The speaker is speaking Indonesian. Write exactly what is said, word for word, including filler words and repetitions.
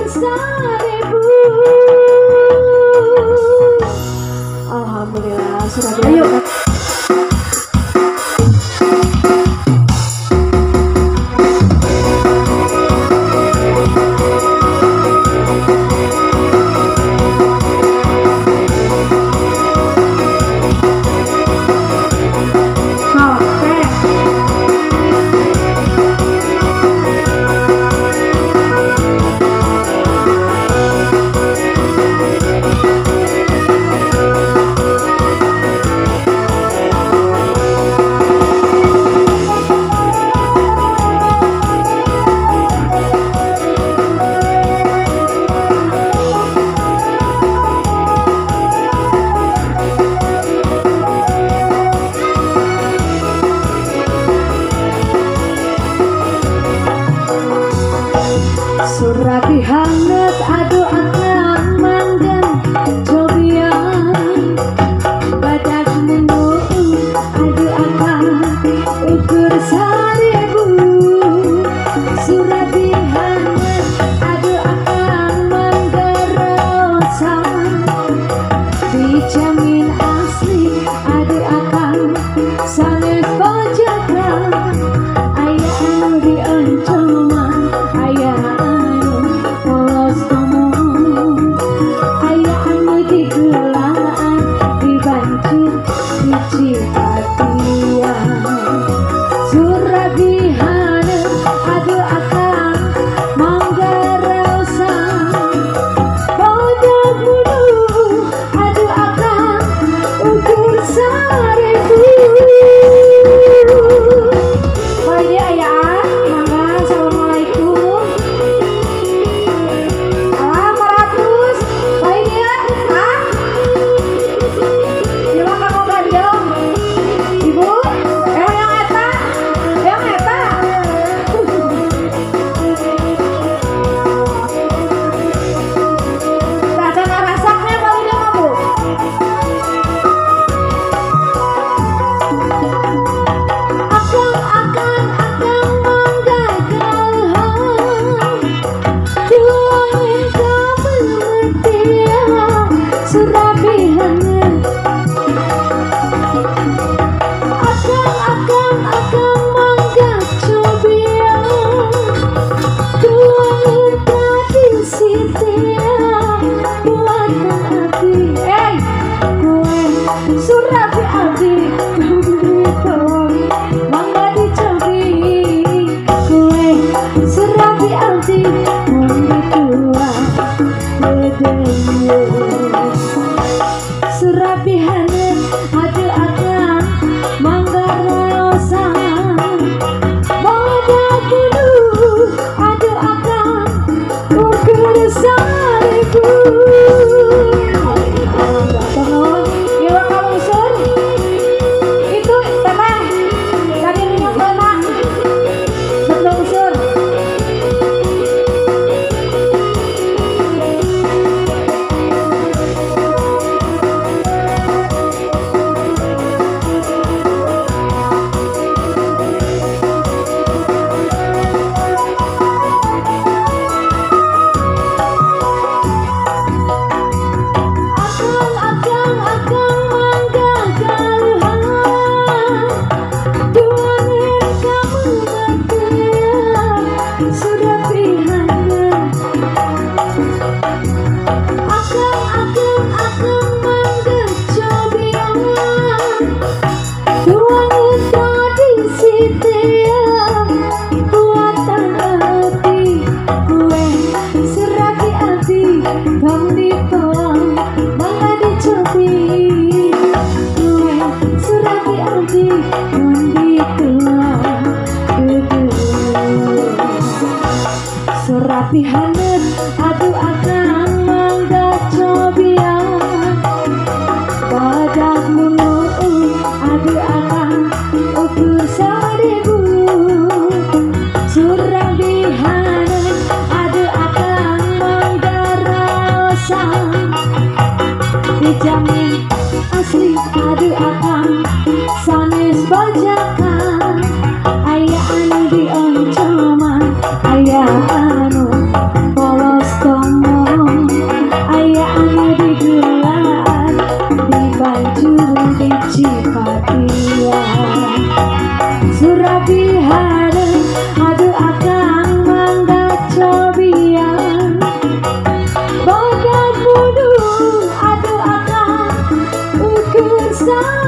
seribu. Alhamdulillah sudah. Ayo. Surabi hangat aduh akan manggan cobian badak menu aduh akan ukur seribu. Surabi hangat aduh akan manggarosan dijamin asli aduh akan sanes pojakan ayah anu dioncoman ayah Surabi hangat aduh akan manggarosan badak bulu aduh akan ukur seribu. Surabi hangat aduh akan mangga cobian badak mulu aduh akan ukur seribu. Surabi hangat aduh akan manggarosan dijamin asli aduh akan sanes bajakan ayah anu dioncoman ayah anu polos Cipatria Surabihara adu akan mangga cobian Badan budu adu akan ukur